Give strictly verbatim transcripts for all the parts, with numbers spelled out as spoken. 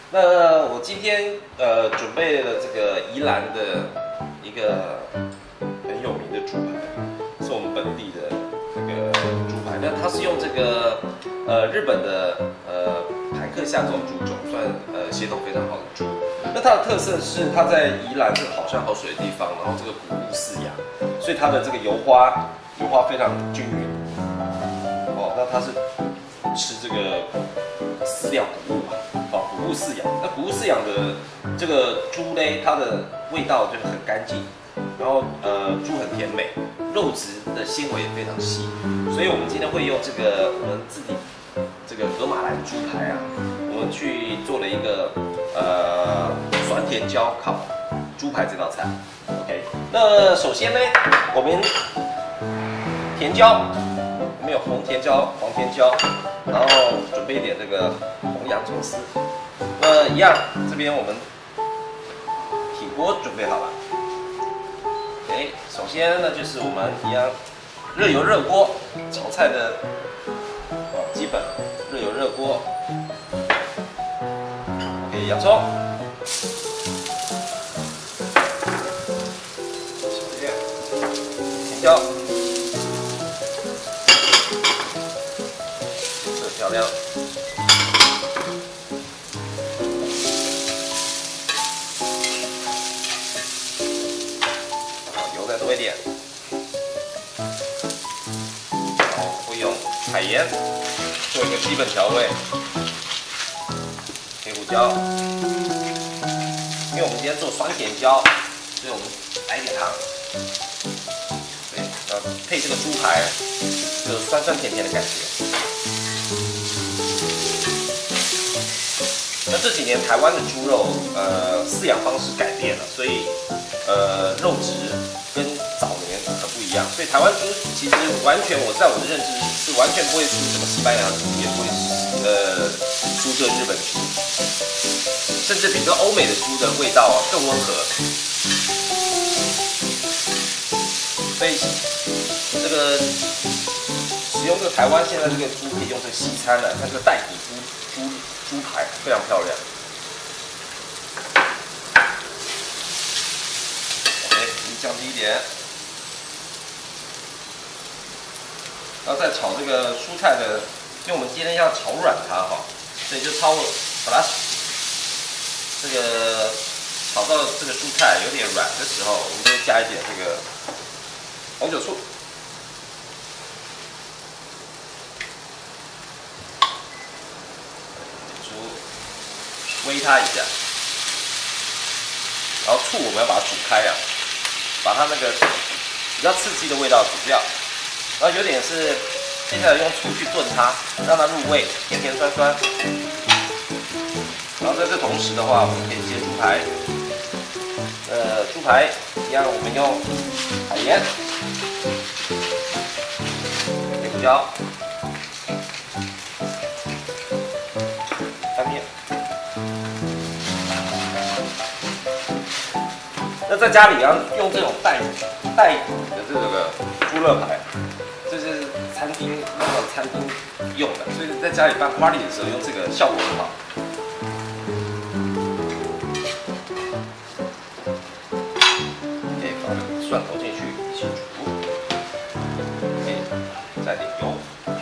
那我今天呃准备了这个宜兰的一个很有名的猪排，是我们本地的这个猪排。那它是用这个呃日本的呃盘克夏这种猪种，算呃血统非常好的猪。那它的特色是它在宜兰这个好山好水的地方，然后这个谷物饲养，所以它的这个油花油花非常均匀。哦，那它是吃这个饲料谷物嘛。哦，谷物饲养，那谷物饲养的这个猪嘞，它的味道就很干净，然后呃，猪很甜美，肉质的纤维也非常细，所以我们今天会用这个我们自己这个格马兰猪排啊，我们去做了一个呃酸甜椒烤猪排这道菜。OK， 那首先呢，我们甜椒，我们有红甜椒、黄甜椒，然后准备一点这个红洋葱丝。那一样，这边我们铁锅准备好了。OK， 首先呢就是我们一样热油热锅炒菜的哦基本热油热锅。OK， 洋葱，小叶，甜椒，色漂亮。多一点，然后会用海盐做一个基本调味，黑胡椒，因为我们今天做酸甜椒，所以我们来一点糖，对，要配这个猪排，有酸酸甜甜的感觉。那这几年台湾的猪肉，呃，饲养方式改变了，所以呃，肉质跟早年很不一样，所以台湾猪其实完全，我在我的认知是完全不会输什么西班牙猪，也不会呃输这日本猪，甚至比这欧美的猪的味道啊更温和。所以这个使用这个台湾现在这个猪可以用这个西餐的，它这个带骨猪猪猪排非常漂亮。降低一点，然后再炒这个蔬菜的，因为我们今天要炒软它哈，所以就炒把它这个炒到这个蔬菜有点软的时候，我们就会加一点这个红酒醋，煨它一下。然后醋我们要把它煮开啊，把它那个比较刺激的味道煮掉。然后有点是接下来用醋去炖它，让它入味，甜甜酸酸。然后在这同时的话，我们可以切猪排。呃，猪排一样，我们用海盐、黑胡椒、干面。那在家里要用这种带带骨的这个猪肋排，这是餐厅那种餐厅用的，所以在家里办 party 的时候用这个效果很好。可以放蒜头进去一起煮，可以再点油。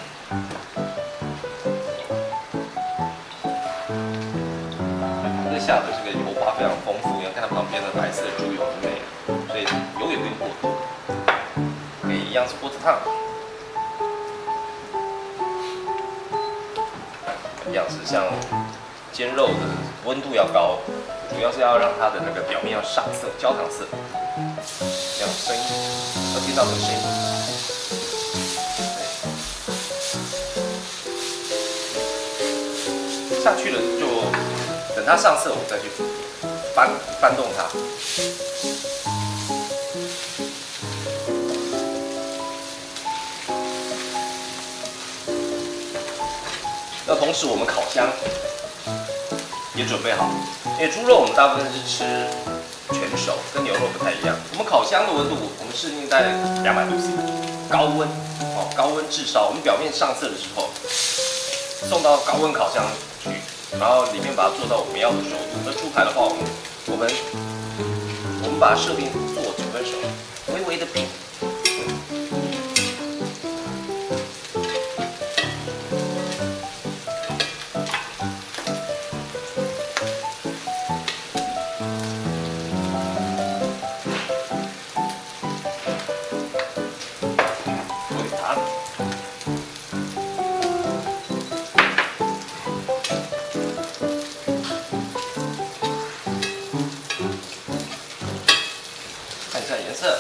这下的这个油花非常丰富，你要看它旁边的白色的猪油很美，所以油也不用过多。可以一样是锅子烫，一样是像煎肉的温度要高，主要是要让它的那个表面要上色，焦糖色。这样声音，要听到这个声音。下去了就等它上色，我再去翻翻动它。那同时我们烤箱也准备好，因为猪肉我们大部分是吃全熟，跟牛肉不太一样。我们烤箱的温度，我们设定在两百度 C， 高温哦，高温炙烧。我们表面上色的时候，送到高温烤箱去然后里面把它做到我们要的熟度。那猪排的话，我们我们我们把它设定做九分熟，微微的冰。看一下颜色，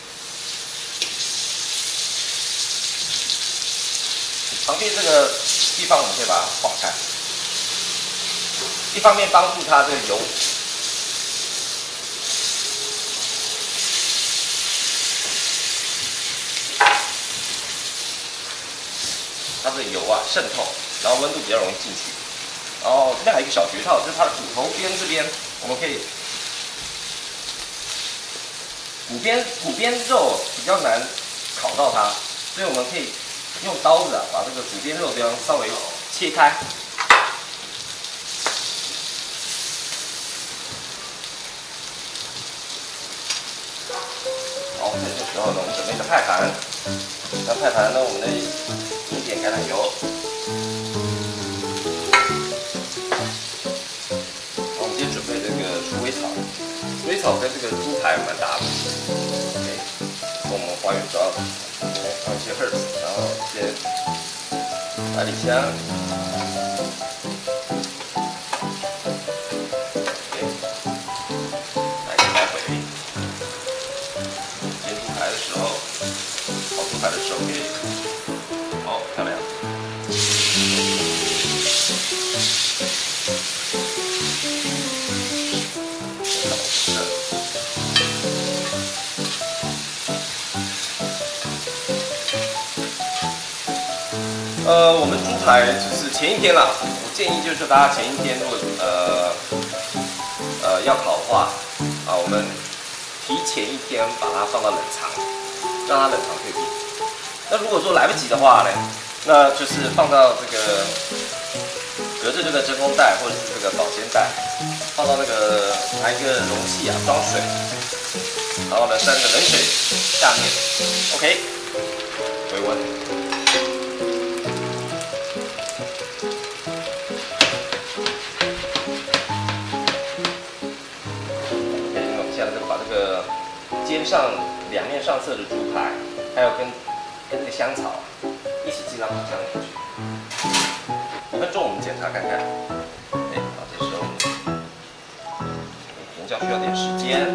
旁边这个地方我们可以把它划开，一方面帮助它这个油，它这个油啊渗透，然后温度比较容易进去。然后这边还有一个小诀窍，就是它的骨头边这边，我们可以。骨边骨边肉比较难烤到它，所以我们可以用刀子啊，把这个骨边肉这样稍微切开。好，在这时候呢，我们准备一个派盘，那派盘呢，我们的一点橄榄油，好，我们今天准备这个鼠尾草，鼠尾草跟这个猪排蛮搭的。OK， 我们花园主要放一些 herbs， 然后一些百里香。OK， 来一个来回。煎猪排的时候，烤猪排的时候可以，好漂亮。呃，我们猪排就是前一天啦，我建议就是大家前一天如果呃呃要烤的话，啊，我们提前一天把它放到冷藏，让它冷藏退冰。那如果说来不及的话呢，那就是放到这个隔着这个真空袋或者是这个保鲜袋，放到那个拿一个容器啊装水，然后呢沾着冷水下面 ，OK， 回温。煎上两面上色的猪排，还有跟跟这个香草一起进到烤箱里去。五分钟我们检查看看。哎，好，这时候甜酱需要点时间。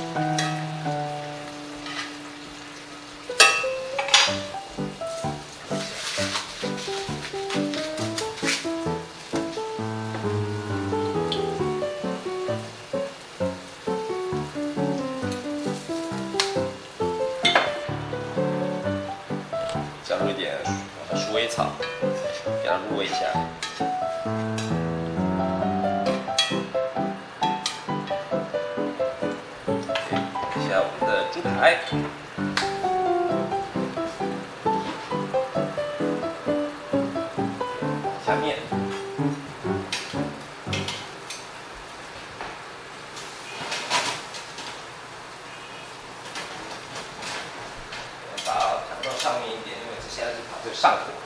加入一点鼠尾草，给它入味一下。一下我们的猪排，下面把它调到上面一点。现在是把这个上火，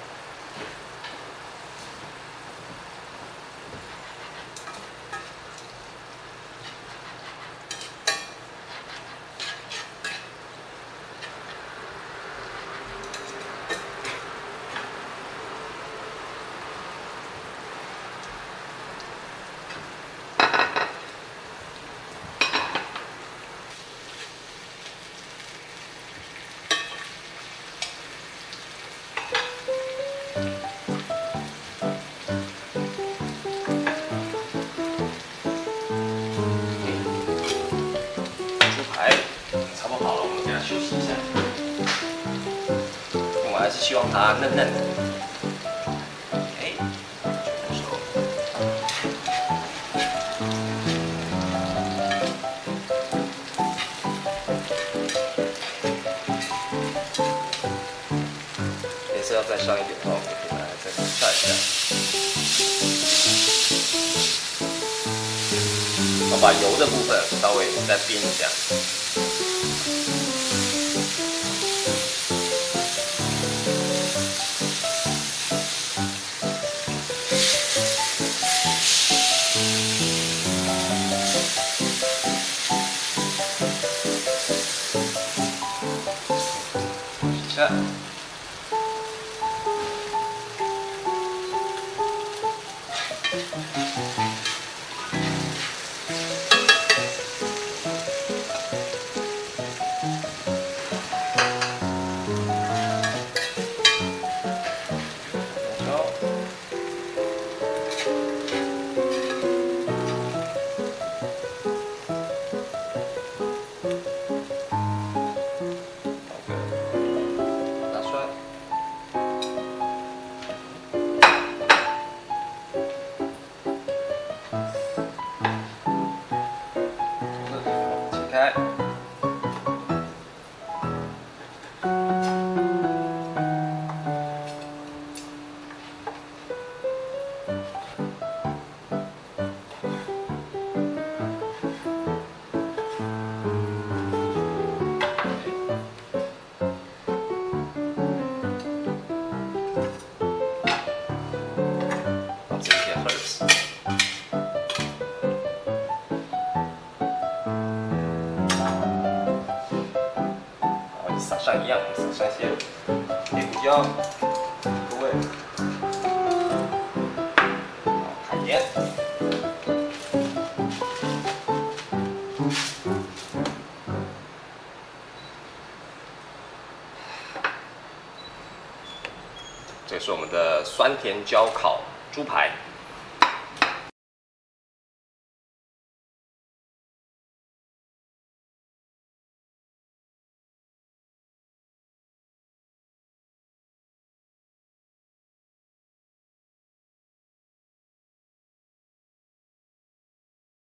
还是希望它嫩嫩的。哎，全熟。颜色要再上一点的话，我们可以拿来再晒一下。 我把油的部分稍微再煸一下。下。开，放这些 herbs。 撒上一样，撒上一些黑胡椒、各味、海盐。这是我们的酸甜椒烤猪排。